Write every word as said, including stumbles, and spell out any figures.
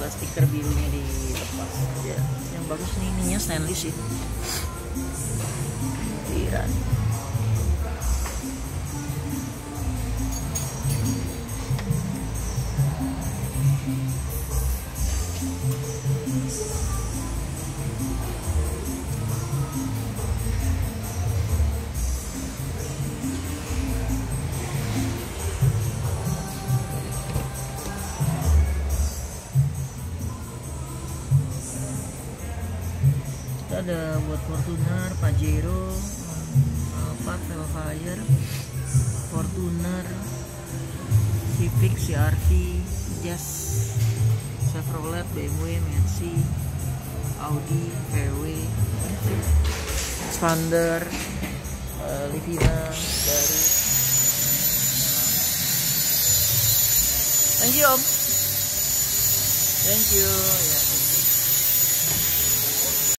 Coba stiker birunya dilepas aja. Yang bagus nih, ininya stainless sih. Tiran. Ada buat Fortuner, Pajero, Alphard, Velfire, Fortuner, Civic, C R V, Jazz, Chevrolet, B M W, Mercy, Audi, V W, Expander, uh, Livina, Barrett. Thank you Om. Thank you. Ya.